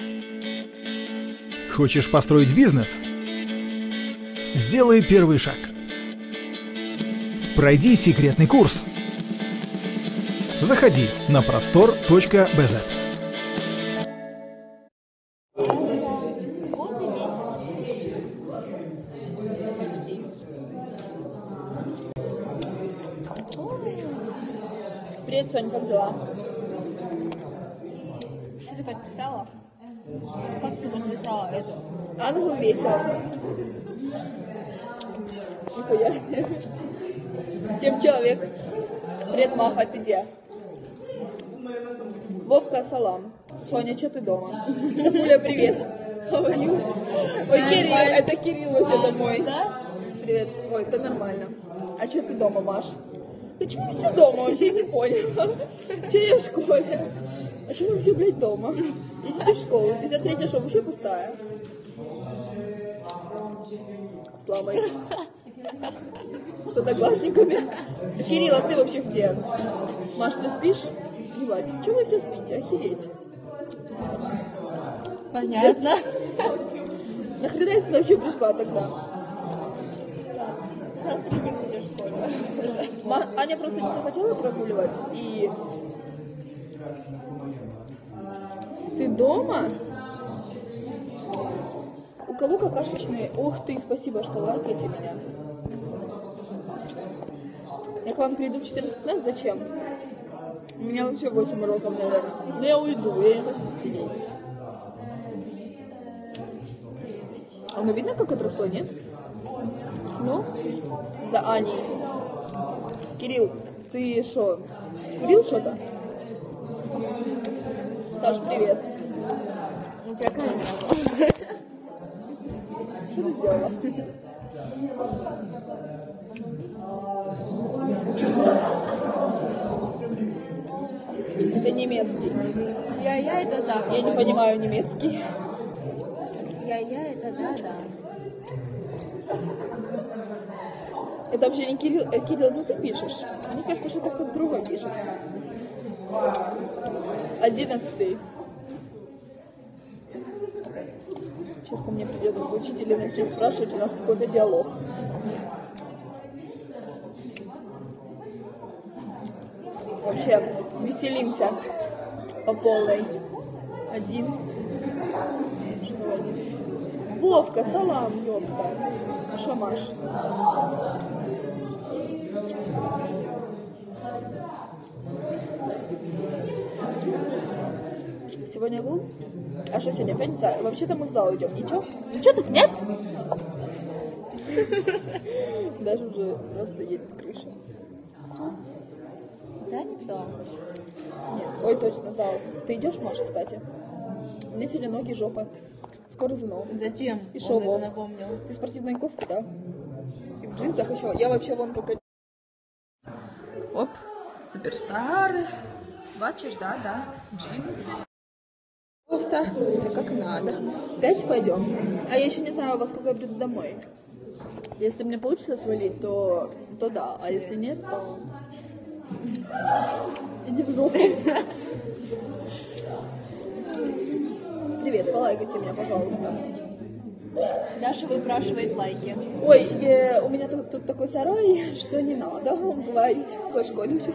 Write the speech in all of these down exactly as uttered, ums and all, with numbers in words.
Хочешь построить бизнес? Сделай первый шаг. Пройди секретный курс. Заходи на простор точка би зет. Привет, Сонь, как дела? Что ты подписала? Как ты подписала это? Ангел весел. Нихуя себе. Семь человек. Привет, Маха, ты где? Вовка, салам. Соня, что ты дома? Пуля, привет. Говорю. Ой, Кирилл, это Кирилл уже домой. Да? Привет. Ой, это нормально. А что ты дома, Маш? Почему вы все дома? Вообще не поняла. Че я в школе? А что вы все, блядь, дома? Идите в школу. пятьдесят третья школа вообще пустая. Слава. С одноклассниками. Кирилл, а ты вообще где? Маш, ты спишь? Ебать, чего вы все спите? Охереть. Понятно. Нахрена я сюда вообще пришла тогда? Завтра не будешь в школе. Ма- Аня просто не захотела прогуливать и... Ты дома? У кого какашечные? Ух ты, спасибо, что лайкаете меня. Я к вам приду в четырнадцать пятнадцать, зачем? У меня вообще восемь уроков, наверное. Но я уйду, я не хочу тут сидеть. А ну видно, как отросло, нет? Ногти? За Аней. Кирилл, ты что, курил что-то? Саш, привет. У тебя камера. Что ты сделала? Это немецкий. Я-я это да. Я не понимаю немецкий. Я-я это да, да. Это вообще не Кирилл. Э, Кирилл, это ты пишешь? Мне кажется, что это кто-то другой пишет. Одиннадцатый. Сейчас ко мне придет учитель и начнет спрашивать, у нас какой-то диалог. Вообще, веселимся по полной. Один. Что один? Вовка, салам, ёпта. А шо, Маш? Сегодня гул? А что сегодня, пятница? Вообще-то мы в зал идем. Ничего? Ничего так нет? Даже уже просто едет крыша. Кто? Да, не писала? Нет. Ой, точно, зал. Ты идешь, Маша, кстати? У меня сегодня ноги, жопа. Скоро ЗНО. Зачем? И шо, Он Вов? это напомнил. Ты в спортивной кофте, да? И в джинсах еще. Я вообще вон как... Оп, суперстар. Бачишь, да, да. Джинсы. Кофта. Все как надо. Пять пойдем. А я еще не знаю, во сколько я приду домой. Если мне получится свалить, то, то да. А если нет, то... Иди в жопу. Привет, полайкайте меня, пожалуйста. Даша выпрашивает лайки. Ой, э, у меня тут, тут такой сарай, что не надо говорить. В школе учусь.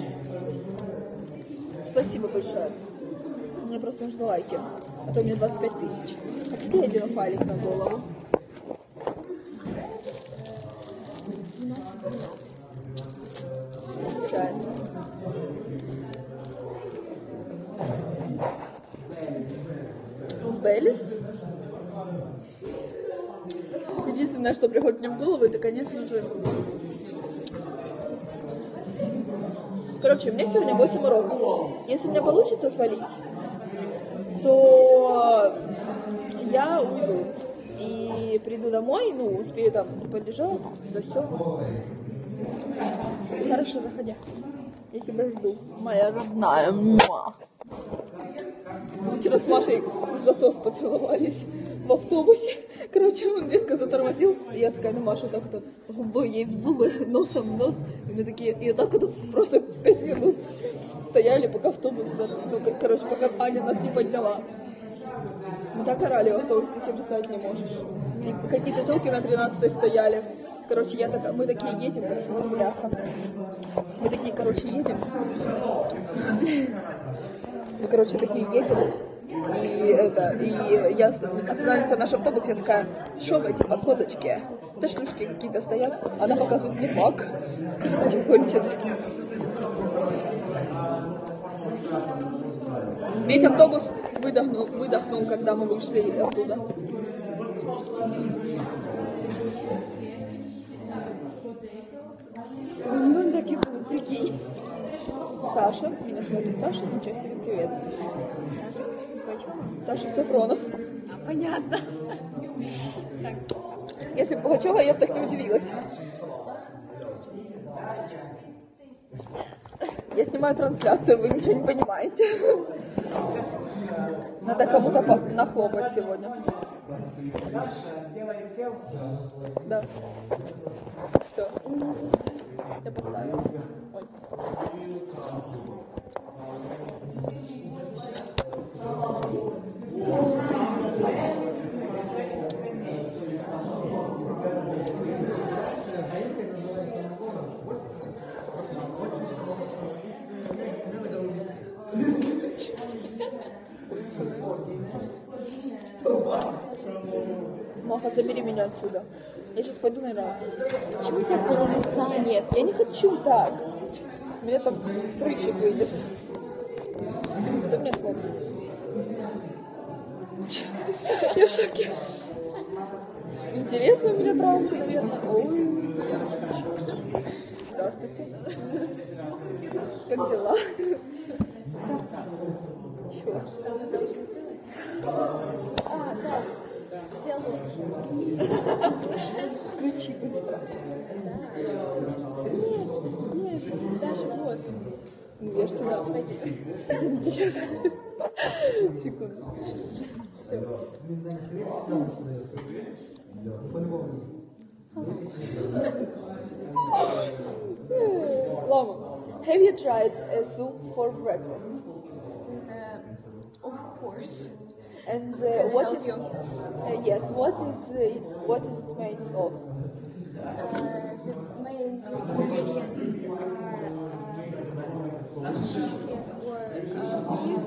Спасибо большое. Мне просто нужны лайки. А то у меня двадцать пять тысяч. А тебе один файлик на голову. двенадцать двенадцать. Шайн. Беллис? Единственное, что приходит мне в голову, это, конечно же... Короче, у меня сегодня восемь уроков. Если у меня получится свалить, то я уйду. И приду домой, ну, успею там полежать, да все. Хорошо, заходи. Я тебя жду. Моя родная. Муа. Мы вчера с Машей в засос поцеловались в автобусе. Короче, он резко затормозил. И я такая, ну, Маша, так вот, губой ей в зубы, носом в нос. И мы такие, и вот так вот просто пять минут стояли, пока автобус, ну, короче, пока Аня нас не подняла. Мы так орали в автобусе, ты себе представить не можешь. И какие-то телки на тринадцатой стояли. Короче, я так, мы такие едем, вот бляха. Мы такие, короче, едем. Мы, короче, такие едем. И это, и я останавливается наш автобус, я такая, шо в эти подкозочки? Да шлюшки какие-то стоят. Она показывает мне фак. Короче, конченый. Весь автобус выдохнул, выдохнул, когда мы вышли оттуда. Он так и был, прикинь. Саша, меня смотрит Саша, ничего себе, привет. Саша, Пугачёв? Саша Сафронов. А, понятно. Так. Если бы Пугачева, я бы так не удивилась. Я снимаю трансляцию, вы ничего не понимаете. Надо кому-то нахлопать сегодня. Да. Все. Я поставила. Ой. Маха, забери меня отсюда. Я сейчас пойду, наверное. Почему у тебя кроме лица нет? Я не хочу так. Меня там прыщик выйдет. Кто меня смотрит? Я в шоке. Интересно у меня трансы, наверное. Ой. Здравствуйте. Как дела? Чего? Что мы должны делать? А, да. Делаю. Включи быстро. Нет, нет, даже вот. Ну, я же сюда. Господи. Секунду. Все. Lama, have you tried a soup for breakfast? Uh, of course. And uh, what help is you. uh, yes, what is uh, what is it made of? Uh, the main ingredients are uh, chicken or uh, beef,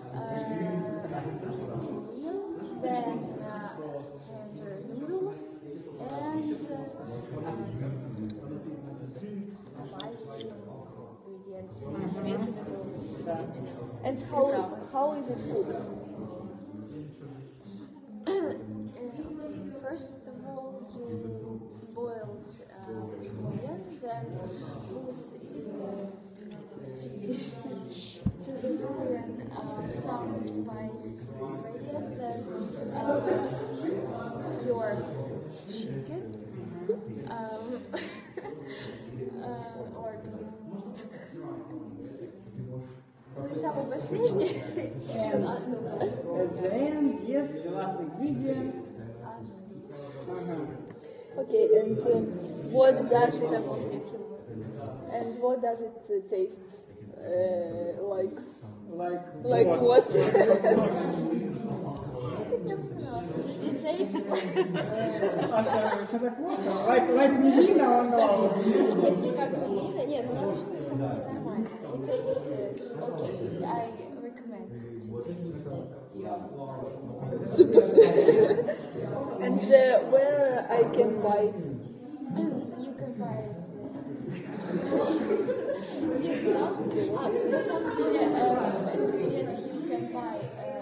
uh, then uh, tender noodles, and uh, um, spicy ingredients. Имеется в виду. And how how is it cooked? First of all, you boiled uh, onion, then put uh, to, to the bouillon uh, some spice ingredients and uh, your chicken um, uh, or beef. Ну и самое последнее, Then, yes, the last ingredients. Okay, and uh, what does Дальше это был все фильм. and what does it uh, taste uh, like? Like, Like what? Я бы сказала, it tastes like... А что, все так плохо? Like, like Мивина, он Нет, не как мивина, нет, потому что это самое нормально. It tastes uh, okay, I recommend to And uh, where I can buy it? You can buy it. Нет, там, а, на самом деле, uh, ingredients you can buy uh,